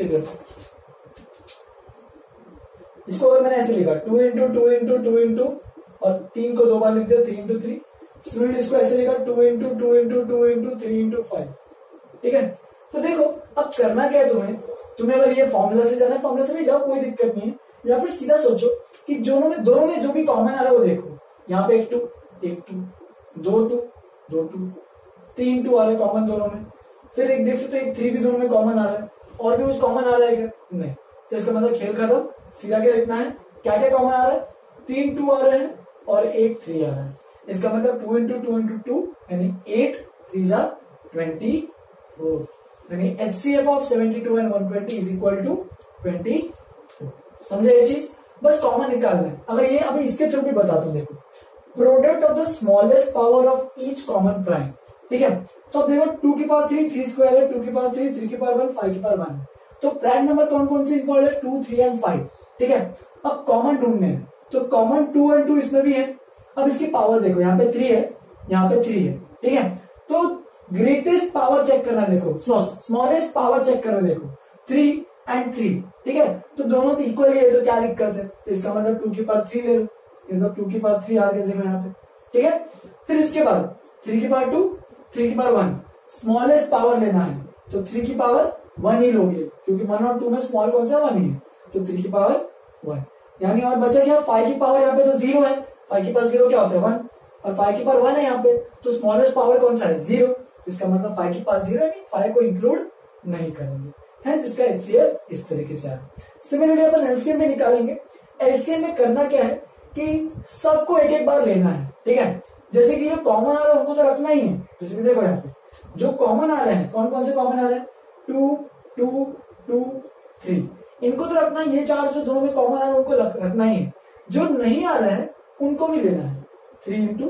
इसको अगर मैंने ऐसे लिखा two into two into two into और तीन को दो बार लिख दिया थ्री इंटू थ्री, सिमिलरली इसको ऐसे लिखा two into two into two into three into five, ठीक है। तो देखो अब करना क्या है तुम्हें, तुम्हें अगर ये फॉर्मूला से जाना है फॉर्मूला से भी जाओ, कोई दिक्कत नहीं है, या फिर सीधा सोचो कि दोनों में दोनों में जो भी कॉमन आ रहा है वो देखो, यहाँ पे एक टू एक टू, दो टू दो टू, तीन टू आ रहा है कॉमन दोनों में, फिर एक देख सकते एक थ्री भी दोनों में कॉमन आ रहा है, और भी कुछ कॉमन आ रहा है क्या, नहीं, तो इसका मतलब खेल खत्म। सीधा क्या लिखना है, क्या क्या कॉमन आ रहा है, तीन टू आ रहे हैं और एक थ्री आ रहा है, इसका मतलब two into two into two यानी एट थ्री जा ट्वेंटी फोर, यानी HCF of seventy two and one twenty is equal to twenty four. समझे ये चीज, बस कॉमन निकालना है। अगर ये अभी इसके थ्रू भी बता दूं, देखो product of the smallest power of each common prime, ठीक है। तो अब देखो टू की पावर थ्री, थ्री स्क्वायर है, टू की पावर थ्री, थ्री की पावर वन, फाइव की पावर वन, तो प्राइम नंबर कौन कौन से इन्वॉल्व है, टू थ्री एंड फाइव, ठीक है। अब कॉमन ढूंढने हैं, तो कॉमन टू एंड टू इसमें भी है। अब इसकी पावर देखो, यहाँ पे थ्री है, यहाँ पे थ्री है, ठीक है। तो ग्रेटेस्ट पावर चेक करना, देखो स्मॉलेस्ट पावर चेक करना, देखो थ्री एंड थ्री, ठीक है। तो दोनों इक्वल है, तो क्या दिक्कत है, तो इसका मतलब टू की पावर थ्री ले लो, तो टू की पावर थ्री आ गया देखो यहाँ पे, ठीक है। फिर इसके बाद थ्री की पावर टू, थ्री की पावर वन, स्मॉलेस्ट पावर लेना है, तो थ्री की पावर वन ही लोगे, क्योंकि वन और टू में स्मॉल कौन सा, वन ही है, तो थ्री की पावर वन, यानी और बचा क्या, फाइव की पावर यहाँ पे तो जीरो है, फाइव की पावर जीरो क्या होता है वन, और फाइव की पावर वन है यहाँ पे, तो स्मॉलेस्ट पावर कौन सा है, जीरो, इसका मतलब फाइव की पावर जीरो है, फाइव को इंक्लूड नहीं करेंगे, है जिसका एचसीएफ इस तरीके से है। सिमिलरली अपन एलसीएम में निकालेंगे। एलसीएम में करना क्या है कि सबको एक एक बार लेना है, ठीक है। जैसे कि ये कॉमन आ रहा है उनको तो रखना ही है, जैसे कि देखो यहाँ पे जो कॉमन आ रहे हैं, कौन कौन से कॉमन आ रहे हैं, टू टू टू थ्री, इनको तो रखना है, ये चार जो दोनों में कॉमन आ रहे हैं उनको रखना ही है, जो नहीं आ रहे हैं उनको भी लेना है, थ्री इंटू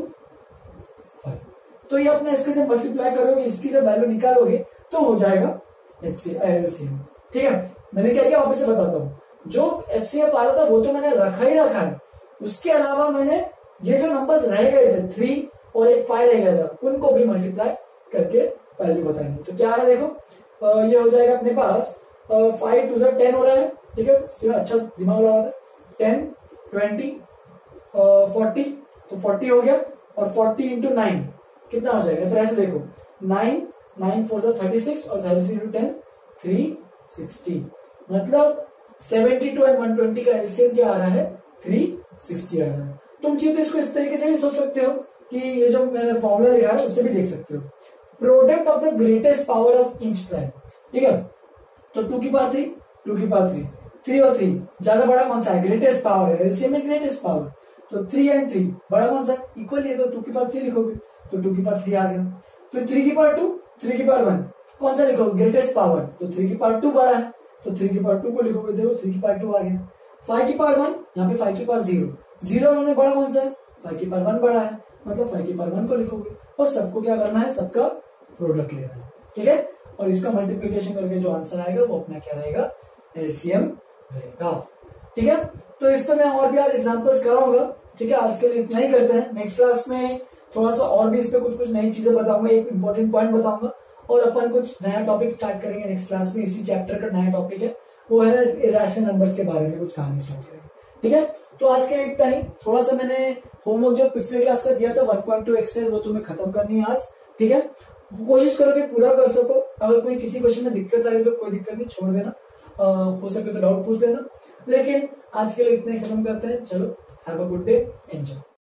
फाइव। तो ये अपने इसके जब मल्टीप्लाई करोगे, इसकी जब वैल्यू निकालोगे तो हो जाएगा एचसीएफ, ठीक है। मैंने क्या किया वापस से बताता हूँ, जो एचसीएफ आ रहा था वो तो मैंने रखा ही रखा है, उसके अलावा मैंने ये जो नंबर्स रह गए थे थ्री और एक फाइव रह गया था, उनको भी मल्टीप्लाई करके वैल्यू बताएंगे। तो क्या आ रहा है देखो, आ, ये हो जाएगा अपने पास फाइव टू टेन हो रहा है, ठीक है, अच्छा दिमाग लगा था, टेन ट्वेंटी फोर्टी, तो फोर्टी हो गया, और फोर्टी इंटू नाइन कितना हो जाएगा, फिर ऐसे देखो नाइन, नाइन फोर जा थर्टी सिक्स और thirty six into ten three sixty, मतलब seventy two and one twenty का एलसीएम क्या आ रहा है, थ्री सिक्सटी आ रहा है। तुम चाहिए तो इसको इस तरीके से भी सोच सकते हो कि ये जो मैंने फॉर्मूला लिखा है उससे भी देख सकते हो, product of the greatest power of each prime, ठीक है। तो टू की पावर थ्री, टू की पावर थ्री, थ्री और थ्री ज्यादा बड़ा कौन सा है, ग्रेटेस्ट पावर है, एलसीएम में ग्रेटेस्ट पावर, तो थ्री एंड थ्री बड़ा कौन सा है, इक्वल है, तो टू की पावर थ्री लिखोगे तो टू की पावर थ्री आ गया। फिर थ्री की पावर टू, थ्री की पावर वन, कौन सा लिखोगे, ग्रेटेस्ट पावर, तो थ्री की पावर टू बड़ा है, तो थ्री की पावर टू को लिखोगे, देखो थ्री की पावर टू आ गया। फाइव की पावर वन, यहाँ पे फाइव की पावर जीरो, जीरो में बड़ा कौन सा है, फाइव की पावर वन बड़ा है, मतलब फाइव की पावर वन को लिखोगे, और सबको क्या करना है, सबका प्रोडक्ट लेना है, ठीक है। और इसका मल्टीप्लीकेशन करके जो आंसर आएगा वो अपना क्या रहेगा, एलसीएम रहेगा, ठीक है। तो इस पर मैं और भी आज एग्जांपल्स कराऊंगा, ठीक है। आज के लिए इतना ही करते हैं, नेक्स्ट क्लास में थोड़ा सा और भी इस पे कुछ कुछ नई चीजें बताऊंगा, एक इंपॉर्टेंट पॉइंट बताऊंगा, और अपन कुछ नया टॉपिक स्टार्ट करेंगे नेक्स्ट क्लास में। इसी चैप्टर का नया टॉपिक है, वो है इरेशनल नंबर्स के बारे में कुछ कहानी स्टार्ट करेंगे, ठीक है। तो आज के लिए इतना ही। थोड़ा सा मैंने होमवर्क जो पिछले क्लास का दिया था वन पॉइंट टू एक्सरसाइज, वो तुम्हें खत्म करनी है आज, ठीक है। कोशिश करो कि पूरा कर सको। अगर कोई किसी क्वेश्चन में दिक्कत आ रही तो कोई दिक्कत नहीं, छोड़ देना, आ, हो सके तो डाउट पूछ देना। लेकिन आज के लिए इतना ही खत्म करते हैं। चलो, have a good day, enjoy.